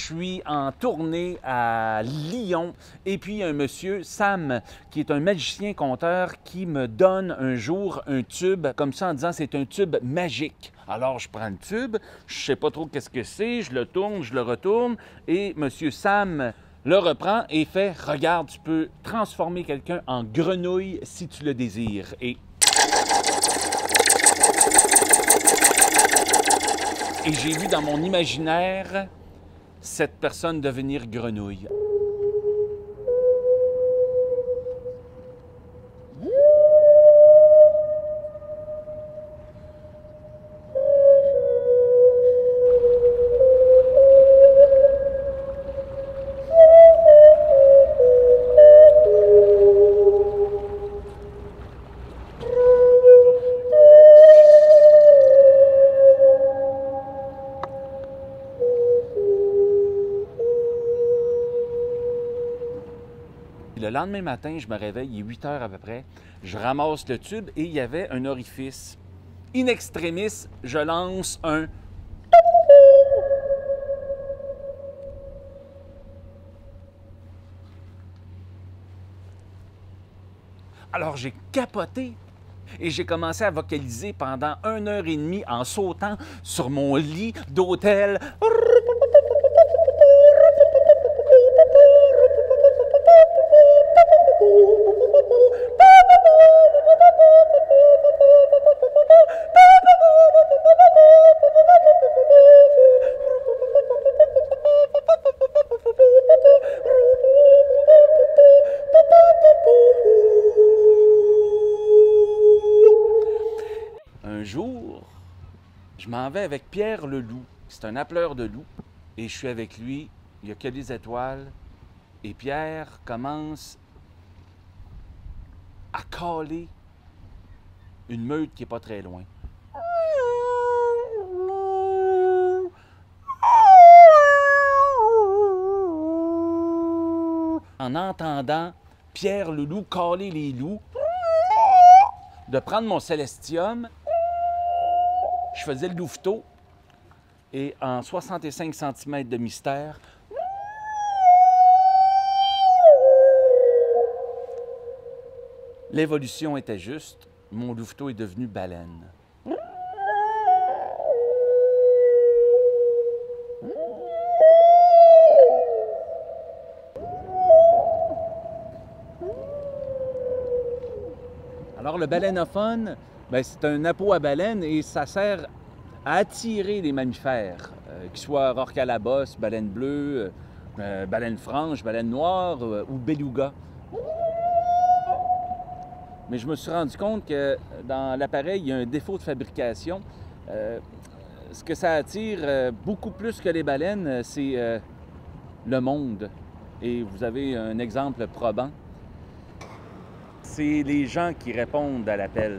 suis en tournée à Lyon et puis il y a un monsieur, Sam, qui est un magicien conteur qui me donne un jour un tube comme ça en disant c'est un tube magique. Alors je prends le tube, je sais pas trop qu'est-ce que c'est, je le tourne, je le retourne et monsieur Sam le reprend et fait « Regarde, tu peux transformer quelqu'un en grenouille si tu le désires. » Et j'ai vu dans mon imaginaire cette personne devenir grenouille. Le lendemain matin, je me réveille, il est 8 heures à peu près, je ramasse le tube et il y avait un orifice. In extremis, je lance un... Alors j'ai capoté et j'ai commencé à vocaliser pendant 1 heure et demie en sautant sur mon lit d'hôtel. Un jour, je m'en vais avec Pierre le loup. C'est un appeleur de loups. Et je suis avec lui, il n'y a que des étoiles. Et Pierre commence à caler une meute qui n'est pas très loin. En entendant Pierre le loup caler les loups, de prendre mon célestium, je faisais le louveteau et en 65 cm de mystère, l'évolution était juste, mon louveteau est devenu baleine. Alors le baleinophone, c'est un appôt à baleine et ça sert à attirer les mammifères, qu'ils soient rorqual-à-bosse, baleine bleue, baleine franche, baleine noire ou beluga. Mais je me suis rendu compte que dans l'appareil, il y a un défaut de fabrication. Ce que ça attire beaucoup plus que les baleines, c'est le monde. Et vous avez un exemple probant. C'est les gens qui répondent à l'appel.